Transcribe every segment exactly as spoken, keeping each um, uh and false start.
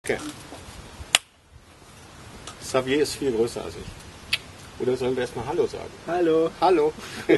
Okay. Xavier ist viel größer als ich. Oder sollen wir erstmal Hallo sagen? Hallo. Hallo.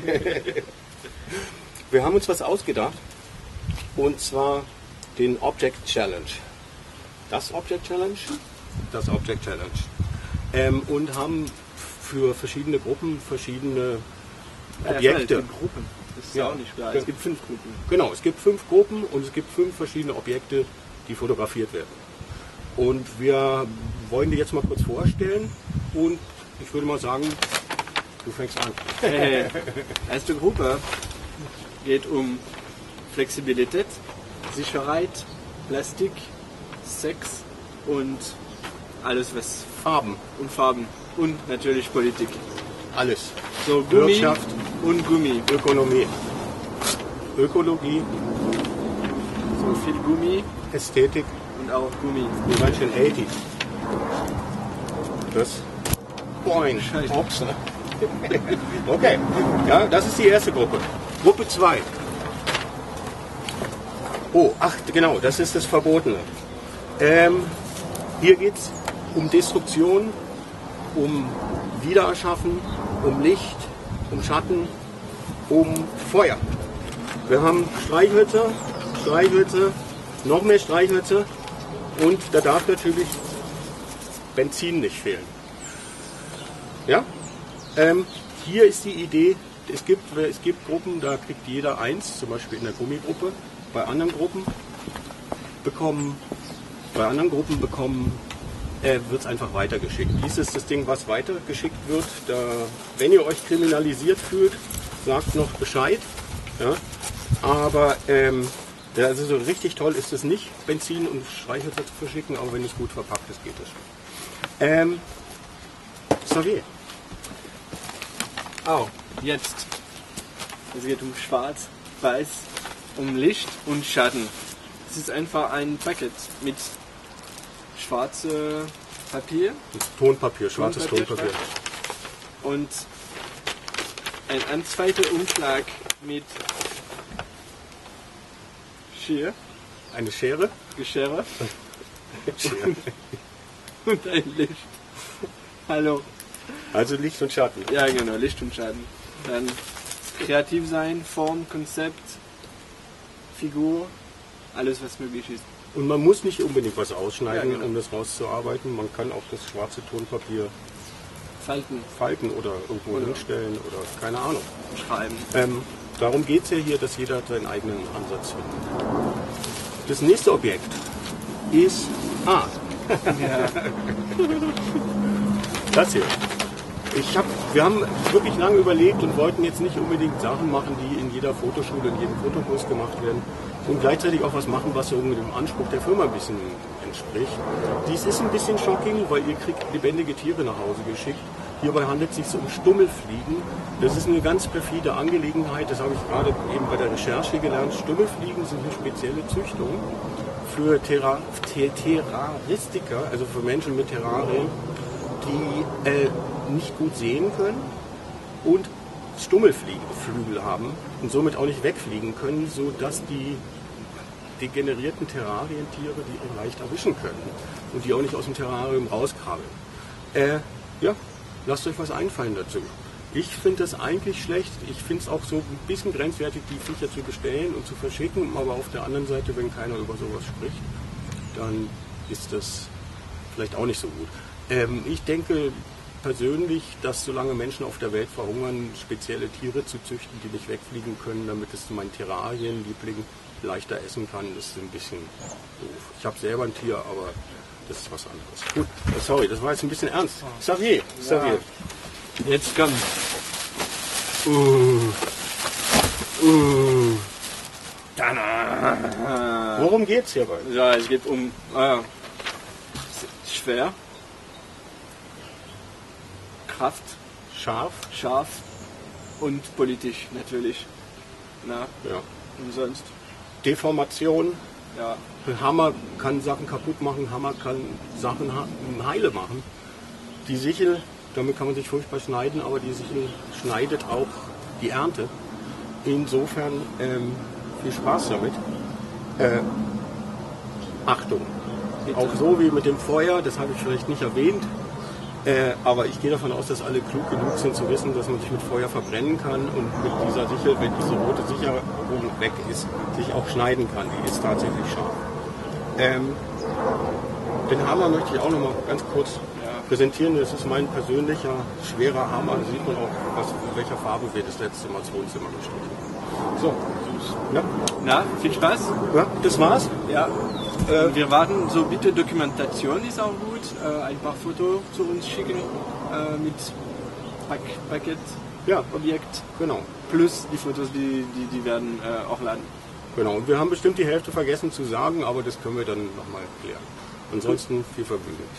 Wir haben uns was ausgedacht. Und zwar den Object Challenge. Das Object Challenge? Das Object Challenge. Ähm, und haben für verschiedene Gruppen verschiedene Ja, Objekte. ja, Gruppen. Das ist ja auch nicht klar. Es gibt fünf Gruppen. Genau, es gibt fünf Gruppen und es gibt fünf verschiedene Objekte, die fotografiert werden. Und wir wollen die jetzt mal kurz vorstellen und ich würde mal sagen, du fängst an. Äh, erste Gruppe geht um Flexibilität, Sicherheit, Plastik, Sex und alles was Farben. und Farben und natürlich Politik. Alles. So Gummi Wirtschaft und Gummi. Ökonomie. Ökologie, So viel Gummi Ästhetik, und auch Gummi. wie manche in achtzig. Das Boing, Scheiße. Ochse. Okay, ja, das ist die erste Gruppe. Gruppe zwei. Oh, ach, genau, das ist das Verbotene. Ähm, hier geht es um Destruktion, um Wiedererschaffen, um Licht, um Schatten, um Feuer. Wir haben Streichhölzer, Streichhölzer, noch mehr Streichhölzer und da darf natürlich Benzin nicht fehlen. Ja? Ähm, hier ist die Idee, es gibt, es gibt Gruppen, da kriegt jeder eins, zum Beispiel in der Gummigruppe. Bei anderen Gruppen bekommen, bei anderen Gruppen bekommen, äh, wird es einfach weitergeschickt. Dies ist das Ding, was weitergeschickt wird. Da, wenn ihr euch kriminalisiert fühlt, sagt noch Bescheid. Ja? Aber ähm, also so richtig toll ist es nicht, Benzin und Streichhölzer zu verschicken, aber wenn es gut verpackt ist, geht es. Ähm, sorry. Oh, jetzt. Es geht um Schwarz, Weiß, um Licht und Schatten. Es ist einfach ein Paket mit schwarzem Papier Tonpapier, schwarzes Tonpapier, Tonpapier. und ein, ein zweiter Umschlag mit Schere, Eine Schere. Geschere Schere. und ein Licht. Hallo. Also Licht und Schatten. Ja, genau, Licht und Schatten. Dann kreativ sein, Form, Konzept, Figur, alles was möglich ist. Und man muss nicht unbedingt was ausschneiden, Ja, genau. um das rauszuarbeiten. Man kann auch das schwarze Tonpapier Falten, falten oder irgendwo Oder- hinstellen oder keine Ahnung. schreiben. Ähm, darum geht es ja hier, dass jeder seinen eigenen Ansatz findet. Das nächste Objekt ist A. Ja. Das hier. Ich hab, wir haben wirklich lange überlegt und wollten jetzt nicht unbedingt Sachen machen, die in jeder Fotoschule, in jedem Fotokurs gemacht werden und gleichzeitig auch was machen, was so dem Anspruch der Firma ein bisschen entspricht. Dies ist ein bisschen shocking, weil ihr kriegt lebendige Tiere nach Hause geschickt. Hierbei handelt es sich um Stummelfliegen. Das ist eine ganz perfide Angelegenheit, das habe ich gerade eben bei der Recherche gelernt. Stummelfliegen sind eine spezielle Züchtung für Terra Ter Terraristiker, also für Menschen mit Terrarien, die äh, nicht gut sehen können und Stummelflügel haben und somit auch nicht wegfliegen können, sodass die degenerierten Terrarientiere die auch leicht erwischen können und die auch nicht aus dem Terrarium rauskrabbeln. Äh, ja, lasst euch was einfallen dazu. Ich finde das eigentlich schlecht. Ich finde es auch so ein bisschen grenzwertig, die Viecher zu bestellen und zu verschicken, aber auf der anderen Seite, wenn keiner über sowas spricht, dann ist das vielleicht auch nicht so gut. Ähm, ich denke persönlich, dass solange Menschen auf der Welt verhungern, spezielle Tiere zu züchten, die nicht wegfliegen können, damit es mein Terrarienliebling leichter essen kann, ist ein bisschen doof. Ich habe selber ein Tier, aber das ist was anderes. Gut, sorry, das war jetzt ein bisschen ernst. Xavier, Xavier. Jetzt kommt. Uh, uh. Tada. Worum geht's hierbei? Ja, es geht um äh, schwer, Kraft, Scharf? scharf und politisch natürlich. Na, Ja. und sonst. Deformation. Ja, Ein Hammer kann Sachen kaputt machen, ein Hammer kann Sachen heile machen. Die Sichel, damit kann man sich furchtbar schneiden, aber die Sichel schneidet auch die Ernte. Insofern ähm, viel Spaß damit. Äh, Achtung, bitte. Auch so wie mit dem Feuer, das habe ich vielleicht nicht erwähnt. Äh, aber ich gehe davon aus, dass alle klug genug sind zu wissen, dass man sich mit Feuer verbrennen kann und mit dieser Sicherung, wenn diese rote Sicherung weg ist, sich auch schneiden kann. Die ist tatsächlich scharf. Ähm, den Hammer möchte ich auch noch mal ganz kurz präsentieren. Das ist mein persönlicher schwerer Hammer. Da sieht man auch, was, in welcher Farbe wir das letzte Mal ins Wohnzimmer gestrichen haben. So, ja. Na, viel Spaß. Ja, das war's. Ja. Äh, wir warten, so bitte Dokumentation ist auch gut. Äh, ein paar Fotos zu uns schicken äh, mit Pack, Paket, Ja, Objekt. genau. Plus die Fotos, die, die, die werden äh, auch laden. Genau. Und wir haben bestimmt die Hälfte vergessen zu sagen, aber das können wir dann nochmal klären. Ansonsten viel Vergnügen.